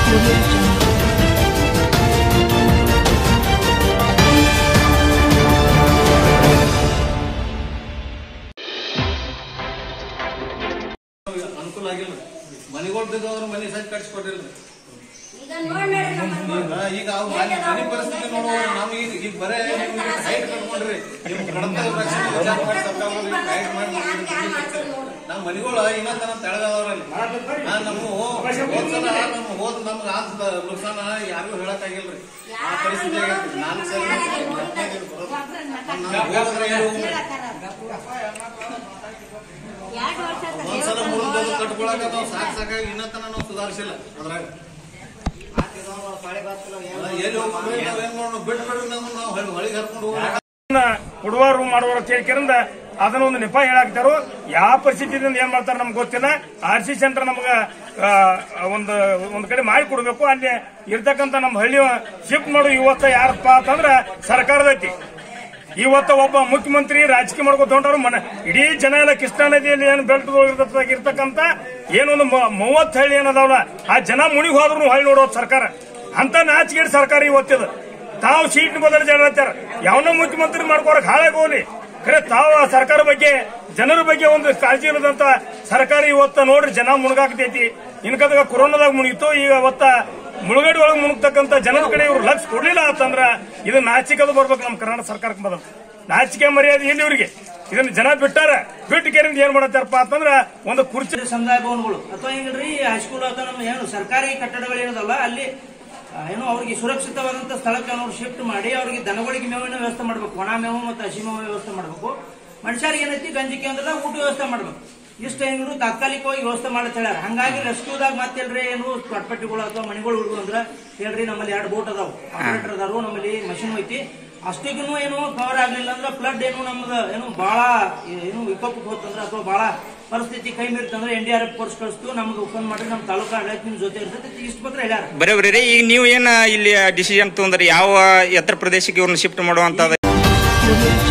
ಅನುಕೂಲ ಆಗಿಲ್ಲ ಮನೆಗಳು ಮನೆ ಸಜ್ಜ ಕಟ್ಸಿಕೊಟ್ಟಿಲ್ಲ ಈಗ ಮನೆ ಪರಿಸ್ಥಿತಿ ನೋಡುವ ನಾವು ಈಗ ಬರೇ ಹೈಟ್ ಕಟ್ಕೊಂಡ್ರಿ ನಿಮ್ ಕಡತ ವಿಚಾರ ಮಾಡಿ ಸರ್ಕಾರ ಹೈಟ್ ಮಾಡಿ ನಮ್ಮ ಮನೆಗಳು ಇನ್ನೊಂದನ ತೆಳಗವ್ರಲ್ಲಿ ನಮ್ಮ ಹೋದ್ಸಲ ಹೋದ್ ನಮ್ಗೆ ಆದ ನುಕ್ಸಾನ ಯಾರಿಗೂ ಹೇಳಕ್ ಆಗಿಲ್ರಿ ಆ ಪರಿಸ್ಥಿತಿ ಆಗೈತಿ 4 ಸಲ ಒಂದ್ಸಲ ಮುರಿದು ಕಟ್ಕೊಳಕ ಸಾಕಾಗಿ ಇನ್ನೊಂದನ ನಾವು ಸುಧಾರಿಸಿಲ್ಲ ಅದ್ರಾಗ ಕೊಡುವರು ಮಾಡುವ ಕೇಳಿಕೆರಿಂದ ಅದನ್ನ ಒಂದು ನೆಪ ಹೇಳಾಕ್ತಾರು ಯಾವ ಪರಿಸ್ಥಿತಿಯಿಂದ ಏನ್ ಮಾಡ್ತಾರ ನಮ್ಗೆ ಗೊತ್ತಿಲ್ಲ RC ಸೆಂಟರ್ ನಮ್ಗ ಒಂದ್ ಕಡೆ ಮಾಡಿ ಕೊಡ್ಬೇಕು ಅಲ್ಲಿ ಇರ್ತಕ್ಕಂಥ ನಮ್ಮ ಹಳ್ಳಿ ಶಿಫ್ಟ್ ಮಾಡೋ ಇವತ್ತ ಯಾರಪ್ಪ ಅಂತಂದ್ರ ಸರ್ಕಾರದ ಐತಿ ಇವತ್ತ ಒಬ್ಬ ಮುಖ್ಯಮಂತ್ರಿ ರಾಜಕೀಯ ಮಾಡ್ಕೊತ ಹೊಂಟಾರು ಇಡೀ ಜನ ಎಲ್ಲ ಕೃಷ್ಣಾ ನದಿಯಲ್ಲಿ ಏನು ಬೆಲ್ಟ್ ಇರ್ತಕ್ಕಂಥ ಏನೊಂದು 30 ಹಳ್ಳಿ ಏನದಾವಲ್ಲ ಆ ಜನ ಮುನಿಗೆ ಹೋದ್ರು ಹಳ್ಳಿ ನೋಡೋದು ಸರ್ಕಾರ ಅಂತ ನಾಚಿಕೆಡ್ ಸರ್ಕಾರ ಇವತ್ತಿದ ತಾವು ಸೀಟ್ ಬದಲು ಹೇಳ್ತಾರ ಯಾವನ ಮುಖ್ಯಮಂತ್ರಿ ಮಾಡ್ಕೊಳಕ್ ಹಾಳಾಗಿ ಹೋಗ್ಲಿ ಖರೆ ತಾವು ಸರ್ಕಾರ ಬಗ್ಗೆ ಜನರ ಬಗ್ಗೆ ಒಂದು ಕಾಳಜಿ ಇರೋದಂತ ಸರ್ಕಾರ ಇವತ್ತ ನೋಡ್ರಿ ಜನ ಮುಳುಗಾಕತೈತಿ ಇನ್ಕದಾಗ ಕೊರೋನಾದಾಗ ಮುಳುಗಿತ್ತು ಈಗ ಅವತ್ತ ಮುಳುಗಡೆ ಒಳಗೆ ಮುಳುಗ್ತಕ್ಕಂಥ ಜನರ ಕಡೆ ಇವ್ರು ಲಕ್ಷ ಕೊಡ್ಲಿಲ್ಲ ಅಂತಂದ್ರ ಇದು ನಾಚಿಕದು ಬರ್ಬೇಕು ನಮ್ಮ ಕರ್ನಾಟಕ ಸರ್ಕಾರಕ್ಕೆ ಬದಲು ನಾಚಿಕೆ ಮರ್ಯಾದೆ ಇಲ್ಲಿ ಇವ್ರಿಗೆ ಇದನ್ನ ಜನ ಬಿಟ್ಟಾರ ಬಿಟ್ಟು ಕೇರಿಂದ ಏನ್ ಮಾಡತ್ತಾರಪ್ಪ ಅಂತಂದ್ರ ಒಂದು ಕುರ್ಚಿ ಸಮುದಾಯ ಭವನಗಳು ಅಥವಾ ಹಿಂಗ್ರಿ ಹೈಸ್ಕೂಲ್ ಅಥವಾ ನಮ್ಮ ಏನು ಸರ್ಕಾರಿ ಕಟ್ಟಡಗಳು ಏನದಲ್ಲ ಅಲ್ಲಿ ಏನು ಅವ್ರಿಗೆ ಸುರಕ್ಷಿತವಾದಂತ ಸ್ಥಳಕ್ಕೆ ಅವ್ರು ಶಿಫ್ಟ್ ಮಾಡಿ ಅವ್ರಿಗೆ ದನಗಳಿಗೆ ಮೇವಿನ ವ್ಯವಸ್ಥೆ ಮಾಡ್ಬೇಕು ಒಣ ಮೇವು ಮತ್ತು ಹಸಿ ಮೇವು ವ್ಯವಸ್ಥೆ ಮಾಡ್ಬೇಕು ಮನುಷ್ಯರಿಗೆ ಏನೈತಿ ಗಂಜಿಕೆ ಅಂದ್ರೆ ಊಟ ವ್ಯವಸ್ಥೆ ಮಾಡ್ಬೇಕು ಇಷ್ಟ ಹೆಂಗ್ರು ತಾತ್ಕಾಲಿಕವಾಗಿ ವ್ಯವಸ್ಥೆ ಮಾಡತ್ ಹೇಳ್ಯಾರ ಹಂಗಾಗಿ ರೆಸ್ಕ್ಯೂದಾಗ ಮತ್ತೆ ಏನು ಪಟ್ಪಟ್ಟಿಗಳು ಅಥವಾ ಮನೆಗಳು ಹುಡುಗ ಅಂದ್ರ ಹೇಳ್ರಿ ನಮ್ಮಲ್ಲಿ 2 ಬೋಟ್ ಅದಾವ ಆಪರೇಟರ್ ಅದಾರು ನಮ್ಮಲ್ಲಿ ಮಷಿನ್ ಐತಿ ಅಷ್ಟಿಗೂ ಏನು ಕವರ್ ಆಗ್ಲಿಲ್ಲ ಅಂದ್ರೆ ಫ್ಲಡ್ ಏನು ನಮ್ದು ಏನು ಬಹಳ ಏನು ವಿಕೋಪಕ್ಕೆ ಹೋತಂದ್ರ ಅಥವಾ ಬಹಳ ಪರಿಸ್ಥಿತಿ ಕೈ ಮೀರ್ತಂದ್ರೆ NDRF ಫೋರ್ಸ್ ಕಳಿಸ್ತು ನಮ್ಗೆ ಓಪನ್ ಮಾಡಿ ನಮ್ಮ ತಾಲೂಕಾ ಆಡಳಿತ ನಿಮ್ ಜೊತೆ ಇರ್ತೈತಿ ಇಷ್ಟು ಪತ್ರ ಹೇಳ್ಯಾರ ಬರೋಬ್ರಿ ರೀ ಈಗ ನೀವು ಏನ್ ಇಲ್ಲಿ ಡಿಸಿಷನ್ ತಗೊಂಡ್ರಿ ಯಾವ ಎತ್ತರ ಪ್ರದೇಶಕ್ಕೆ ಇವ್ರನ್ನ ಶಿಫ್ಟ್ ಮಾಡುವಂತ